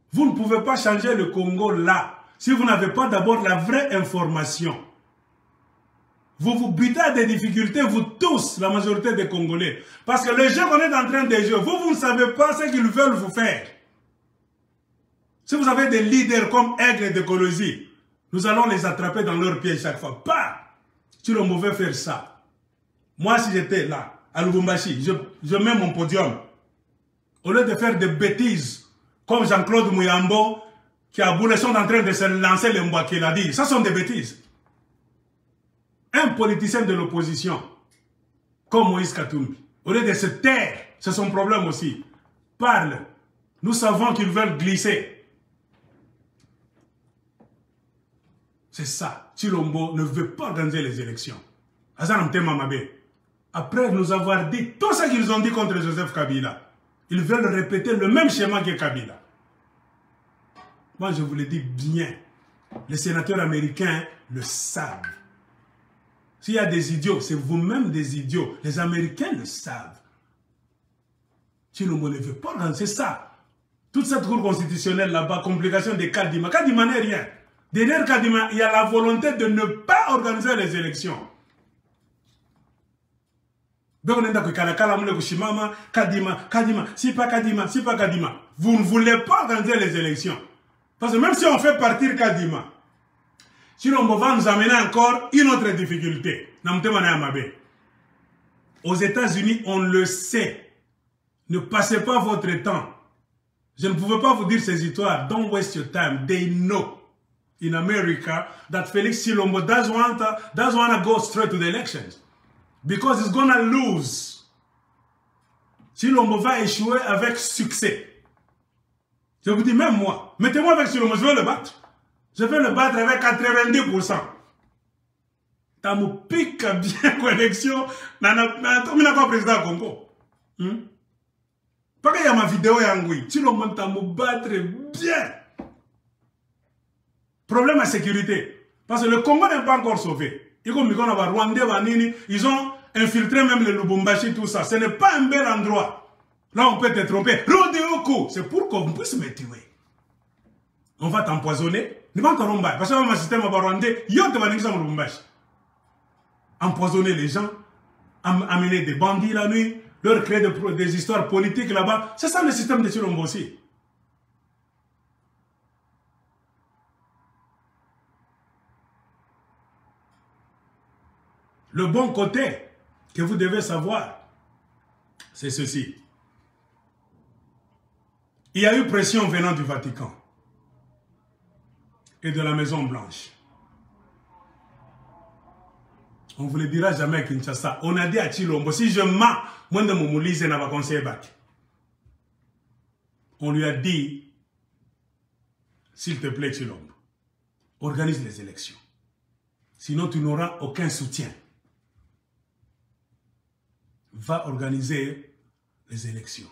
Vous ne pouvez pas changer le Congo là, si vous n'avez pas d'abord la vraie information. Vous vous butez à des difficultés, vous tous, la majorité des Congolais. Parce que les jeux qu'on est en train de jouer, vous ne savez pas ce qu'ils veulent vous faire. Si vous avez des leaders comme Aigle de Kolosi, nous allons les attraper dans leurs pieds chaque fois. Pas! Tu le mauvais faire ça. Moi, si j'étais là, à Lubumbashi, je mets mon podium. Au lieu de faire des bêtises, comme Jean-Claude Mouyambo, qui a boulé, sont en train de se lancer le mbois qu'il a dit. Ça sont des bêtises. Un politicien de l'opposition, comme Moïse Katumbi, au lieu de se taire, c'est son problème aussi, parle. Nous savons qu'ils veulent glisser. C'est ça. Chilombo ne veut pas organiser les élections. Après nous avoir dit tout ce qu'ils ont dit contre Joseph Kabila, ils veulent répéter le même schéma que Kabila. Moi, je vous le dis bien. Les sénateurs américains le savent. S'il y a des idiots, c'est vous-même des idiots. Les Américains le savent. Chilombo ne veut pas organiser ça. Toute cette cour constitutionnelle là-bas, complication de Kadima. Kadima n'est rien. Derrière Kadima, il y a la volonté de ne pas organiser les élections. Donc, on est d'accord, Kadima, si pas Kadima. Vous ne voulez pas organiser les élections. Parce que même si on fait partir Kadima, Chilombo va nous amener encore une autre difficulté. Aux États-Unis, on le sait. Ne passez pas votre temps. Je ne pouvais pas vous dire ces histoires. Don't waste your time. They know in America that Felix Chilombo doesn't want to go straight to the elections. Because he's going to lose. Chilombo va échouer avec succès. Je vous dis, même moi, mettez-moi avec Chilombo, je vais le battre. Je vais le battre avec 90%. T'as mon pic bien connexion. N'a pas président Congo. Pas qu'il y a ma vidéo Yangoui. Chilombo t'as me battre bien. Problème à sécurité. Parce que le Congo n'est pas encore sauvé. Ils ont infiltré même le Lubumbashi, tout ça. Ce n'est pas un bel endroit. Là, on peut te tromper. C'est pour qu'on puisse me tuer. On va t'empoisonner. Parce que le système rwandais, empoisonner les gens, amener des bandits la nuit, leur créer des histoires politiques là-bas. C'est ça le système de Chilombo aussi. Le bon côté que vous devez savoir, c'est ceci. Il y a eu pression venant du Vatican et de la Maison Blanche. On ne vous le dira jamais à Kinshasa. On a dit à Chilombo, si je mens, moi de mon moulise n'a pas conseillé bac. On lui a dit, s'il te plaît Chilombo, organise les élections. Sinon tu n'auras aucun soutien. Va organiser les élections.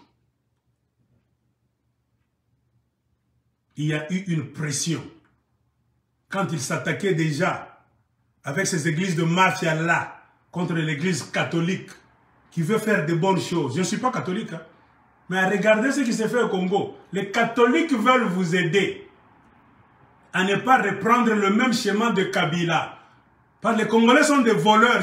Il y a eu une pression. Quand il s'attaquait déjà avec ces églises de mafia là, contre l'église catholique, qui veut faire de bonnes choses. Je ne suis pas catholique, hein, mais regardez ce qui s'est fait au Congo. Les catholiques veulent vous aider à ne pas reprendre le même schéma de Kabila. Parce que les Congolais sont des voleurs.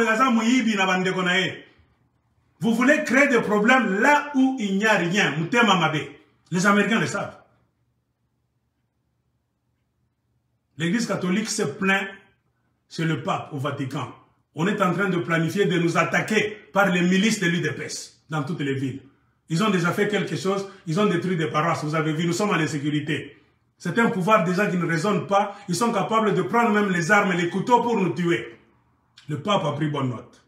Vous voulez créer des problèmes là où il n'y a rien. Les Américains le savent. L'Église catholique se plaint chez le pape au Vatican. On est en train de planifier de nous attaquer par les milices de l'UDPS dans toutes les villes. Ils ont déjà fait quelque chose, ils ont détruit des paroisses, vous avez vu, nous sommes en insécurité. C'est un pouvoir déjà qui ne raisonne pas, ils sont capables de prendre même les armes et les couteaux pour nous tuer. Le pape a pris bonne note.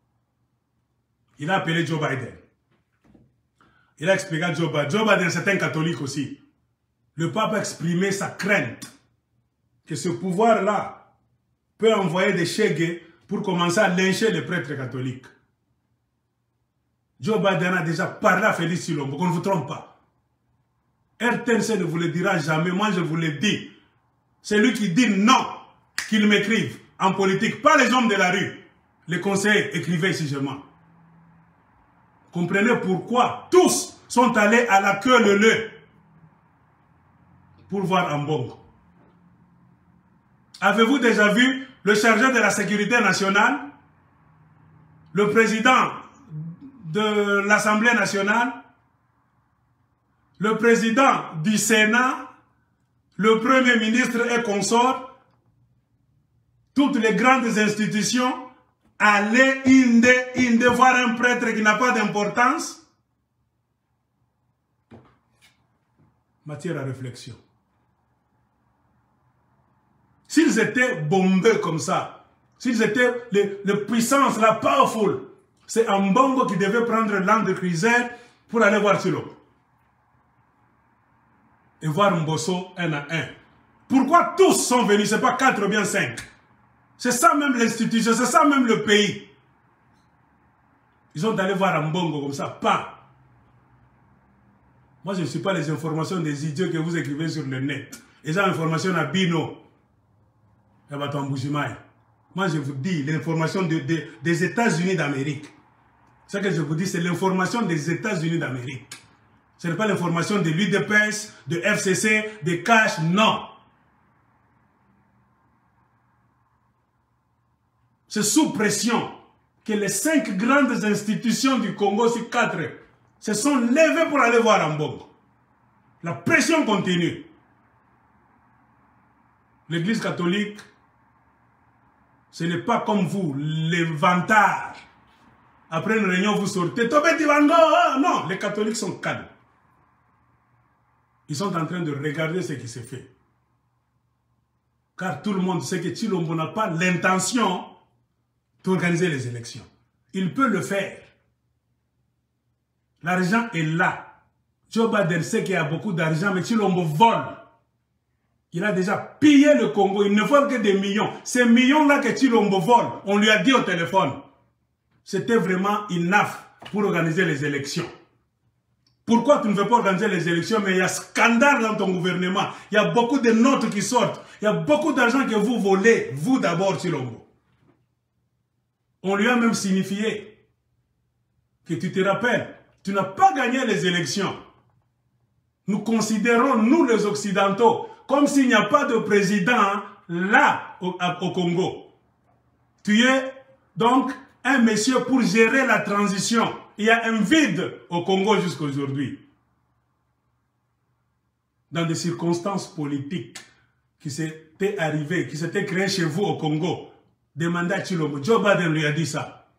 Il a appelé Joe Biden. Il a expliqué à Joe Biden. Joe Biden, c'est un catholique aussi. Le pape a exprimé sa crainte que ce pouvoir-là peut envoyer des chègues pour commencer à lyncher les prêtres catholiques. Joe Biden a déjà parlé à Félix Chilombo, qu'on ne vous trompe pas. RTNC ne vous le dira jamais, moi je vous le dis. C'est lui qui dit non, qu'il m'écrive en politique, pas les hommes de la rue. Les conseillers, écrivez si je mens. Comprenez pourquoi tous sont allés à la queue leu-leu pour voir Ambongo. Avez-vous déjà vu le chargé de la sécurité nationale, le président de l'Assemblée nationale, le président du Sénat, le Premier ministre et consorts, toutes les grandes institutions, aller inde voir un prêtre qui n'a pas d'importance? Matière à réflexion. S'ils étaient bombés comme ça, s'ils étaient les puissances, la powerful, c'est Ambongo qui devait prendre Land Cruiser pour aller voir Tshilombo. Et voir Mbosso un à un. Pourquoi tous sont venus? Ce n'est pas 4 ou bien 5. C'est ça même l'institution, c'est ça même le pays. Ils ont allé voir Ambongo comme ça, pas. Moi, je ne suis pas les informations des idiots que vous écrivez sur le net. Les informations à Bino. Moi, je vous dis l'information des États-Unis d'Amérique. Ce que je vous dis, c'est l'information des États-Unis d'Amérique. Ce n'est pas l'information de l'UDPS, de FCC, de Cash, non. C'est sous pression que les 5 grandes institutions du Congo, sur 4, se sont levées pour aller voir Ambongo. La pression continue. L'Église catholique, ce n'est pas comme vous, les vantards. Après une réunion, vous sortez. Non, les catholiques sont calmes. Ils sont en train de regarder ce qui se fait. Car tout le monde sait que Tshilombo n'a pas l'intention d'organiser les élections. Il peut le faire. L'argent est là. Joe Biden sait qu'il y a beaucoup d'argent, mais Tshilombo vole. Il a déjà pillé le Congo. Il ne vole que des millions. Ces millions-là que Tshilombo vole, on lui a dit au téléphone. C'était vraiment enough pour organiser les élections. Pourquoi tu ne veux pas organiser les élections? Mais il y a scandale dans ton gouvernement. Il y a beaucoup de notes qui sortent. Il y a beaucoup d'argent que vous volez. Vous d'abord, Tshilombo. On lui a même signifié que tu te rappelles, tu n'as pas gagné les élections. Nous considérons, nous les Occidentaux, comme s'il n'y a pas de président là au Congo. Tu es donc un monsieur pour gérer la transition. Il y a un vide au Congo jusqu'à aujourd'hui. Dans des circonstances politiques qui s'étaient arrivées, qui s'étaient créées chez vous au Congo, demandez à Tshilombo. Joe Biden lui a dit ça.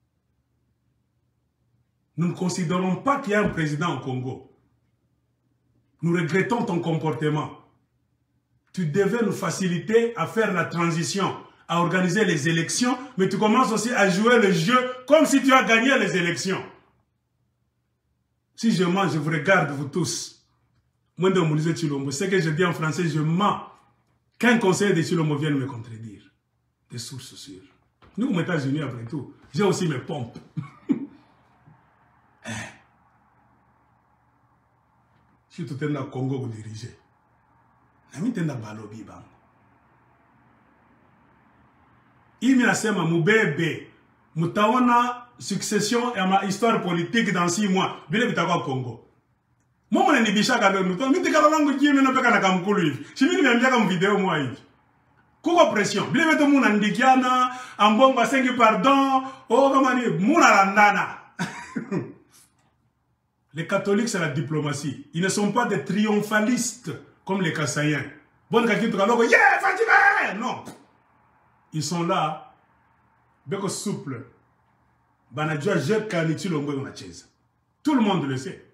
Nous ne considérons pas qu'il y a un président au Congo. Nous regrettons ton comportement. Tu devais nous faciliter à faire la transition, à organiser les élections, mais tu commences aussi à jouer le jeu comme si tu as gagné les élections. Si je mens, je vous regarde, vous tous. Moi, de Moïse Tshilombo, ce que je dis en français, je mens. Qu'un conseiller de Tshilombo vienne me contredire. Des sources sûres. Nous, aux États-Unis, après tout, j'ai aussi mes pompes. Si tu es dans le Congo, vous dirigez. Nami tenda balobi bango. Imi nasema mubebe mutaona succession ya ma histoire politique dans 6 mois. Bile bitakwa Congo. Momo ni bishaka leo mtu. Mimi tikala langu jimi na peka na kamkulu hivi. Chimi nimeambia kama video mwa hivi. Kuko pression. Bile beto muna ndikiana, Ambongo asengi pardon, kama ni muna landana. Les catholiques, c'est la diplomatie. Ils ne sont pas des triomphalistes comme les Kassaïens. Bon, yeah, Fatima! Non. Ils sont là, bien souple. Tout le monde le sait.